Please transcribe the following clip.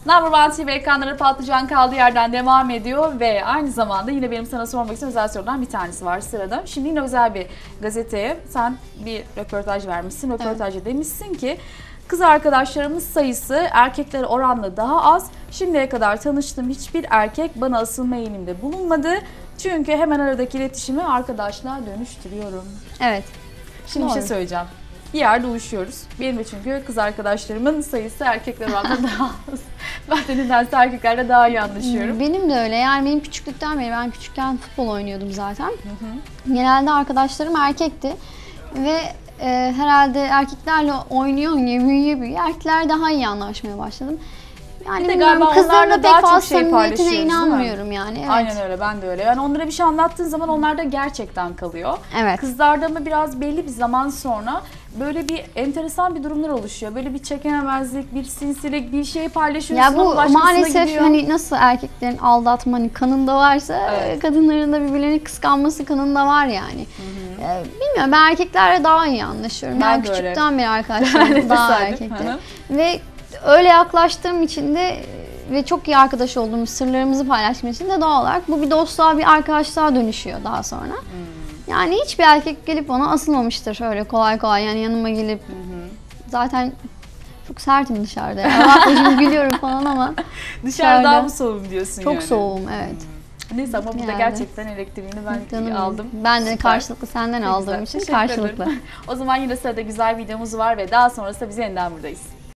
Number One TV ekranları patlıcan kaldığı yerden devam ediyor ve aynı zamanda yine benim sana sormak istediğim özel sorulardan bir tanesi var sırada. Şimdi yine özel bir gazeteye sen bir röportaj vermişsin. Röportajda demişsin ki kız arkadaşlarımız sayısı erkeklere oranla daha az. Şimdiye kadar tanıştığım hiçbir erkek bana asılma eğiliminde bulunmadı. Çünkü hemen aradaki iletişimi arkadaşlığa dönüştürüyorum. Evet. Şimdi bir şey söyleyeceğim. Bir yerde uyuşuyoruz. Benim de çünkü kız arkadaşlarımın sayısı erkekler oranla daha az. Ben de nedense erkeklerle daha iyi anlaşıyorum. Benim de öyle. Yani benim küçüklükten beri, ben küçükken futbol oynuyordum zaten. Genelde arkadaşlarım erkekti. Ve herhalde erkeklerle oynuyor, büyüye erkekler daha iyi anlaşmaya başladım. Yani bir de galiba kızlarla daha pek fazla çok şey samimiyetine paylaşıyoruz, inanmıyorum yani. Evet. Aynen öyle, ben de öyle. Yani onlara bir şey anlattığın zaman onlarda gerçekten kalıyor. Evet. Kızlarda mı biraz belli bir zaman sonra böyle bir enteresan bir durumlar oluşuyor. Böyle bir çekenemezlik, bir sinsilik, bir şey paylaşıyorsun Ya bu ama başkasına maalesef gidiyor. hani nasıl erkeklerin aldatma hani kanında varsa Evet. kadınların da birbirlerini kıskanması kanında var yani. Bilmiyorum, ben erkeklerle daha iyi anlaşıyorum. Ben Yani de öyle. küçükten beri arkadaşlarım daha Tesadüf. erkekti. Hı hı. Ve öyle yaklaştığım için de ve çok iyi arkadaş olduğumuz, sırlarımızı paylaştığım için de doğal olarak bu bir dostluğa, bir arkadaşlığa dönüşüyor daha sonra. Yani hiçbir erkek gelip bana asılmamıştır öyle kolay kolay, yani yanıma gelip zaten çok sertim dışarıda ya. Bakma şimdi gülüyorum falan ama Dışarıdan mı soğum diyorsun çok yani? soğuğum, evet. Neyse ama burada Yani. gerçekten elektriğini ben Canım, aldım. ben de Süper. karşılıklı senden Ne aldığım güzel. için Teşekkür karşılıklı. ederim. O zaman yine sırada güzel videomuz var ve daha sonrasında biz yeniden buradayız.